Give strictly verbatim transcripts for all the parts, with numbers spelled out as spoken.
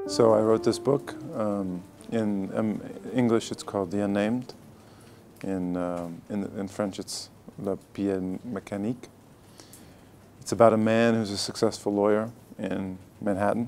So I wrote this book. Um, in um, English, it's called The Unnamed. In, um, in, in French, it's La Pièce Mécanique. It's about a man who's a successful lawyer in Manhattan.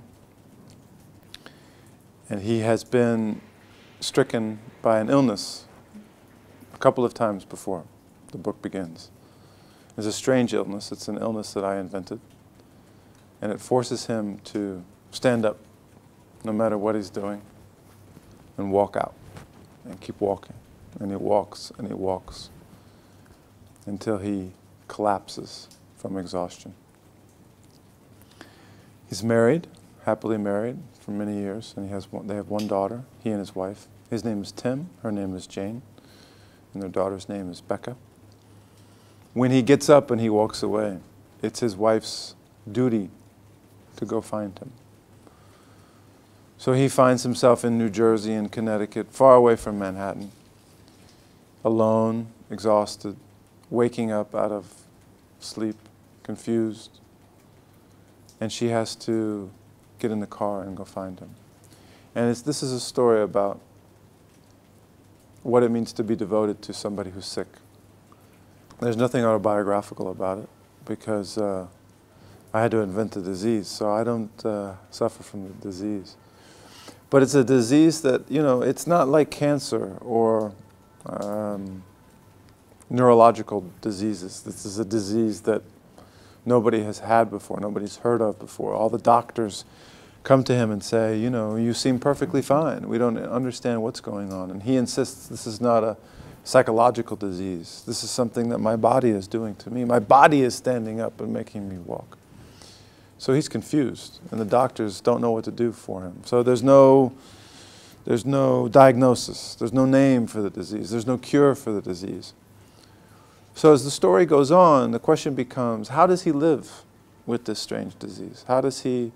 And he has been stricken by an illness a couple of times before the book begins. It's a strange illness. It's an illness that I invented. And it forces him to stand up no matter what he's doing and walk out and keep walking. And he walks and he walks until he collapses from exhaustion. He's married, happily married for many years, and he has one, they have one daughter, he and his wife. His name is Tim, her name is Jane, and their daughter's name is Becca. When he gets up and he walks away, it's his wife's duty to go find him. So he finds himself in New Jersey and Connecticut, far away from Manhattan, alone, exhausted, waking up out of sleep, confused. And she has to get in the car and go find him. And it's, this is a story about what it means to be devoted to somebody who's sick. There's nothing autobiographical about it because uh, I had to invent the disease, so I don't uh, suffer from the disease. But it's a disease that, you know, it's not like cancer or um, neurological diseases. This is a disease that nobody has had before, nobody's heard of before. All the doctors come to him and say, you know, you seem perfectly fine. We don't understand what's going on. And he insists this is not a psychological disease. This is something that my body is doing to me. My body is standing up and making me walk. So he's confused, and the doctors don't know what to do for him. So there's no, there's no diagnosis. There's no name for the disease. There's no cure for the disease. So as the story goes on, the question becomes, how does he live with this strange disease? How does he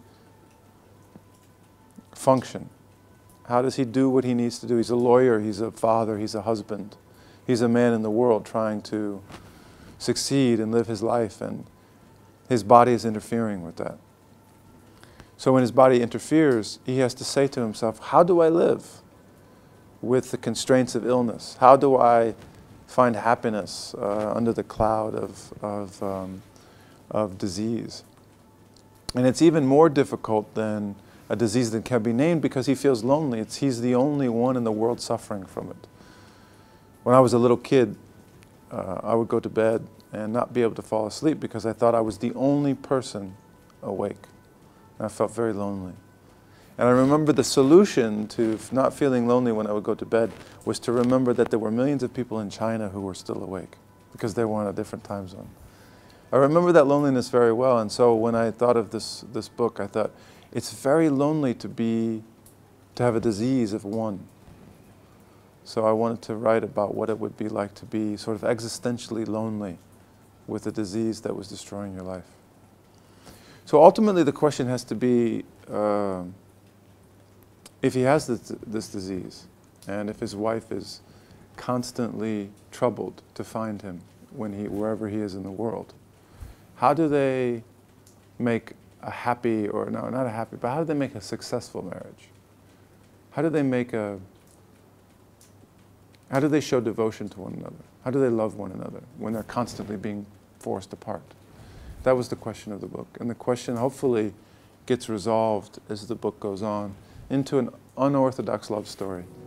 function? How does he do what he needs to do? He's a lawyer, he's a father, he's a husband. He's a man in the world trying to succeed and live his life, and his body is interfering with that. So when his body interferes, he has to say to himself, how do I live with the constraints of illness? How do I find happiness uh, under the cloud of, of, um, of disease? And it's even more difficult than a disease that can be named because he feels lonely. It's, he's the only one in the world suffering from it. When I was a little kid, uh, I would go to bed and not be able to fall asleep because I thought I was the only person awake. And I felt very lonely. And I remember the solution to not feeling lonely when I would go to bed was to remember that there were millions of people in China who were still awake because they were on a different time zone. I remember that loneliness very well, and so when I thought of this, this book, I thought, it's very lonely to be, to have a disease of one. So I wanted to write about what it would be like to be sort of existentially lonely with a disease that was destroying your life. So ultimately the question has to be, uh, if he has this, this disease, and if his wife is constantly troubled to find him when he, wherever he is in the world, how do they make a happy, or no, not a happy, but how do they make a successful marriage? How do they make a, how do they show devotion to one another? How do they love one another when they're constantly being forced apart? That was the question of the book. And the question hopefully gets resolved as the book goes on into an unorthodox love story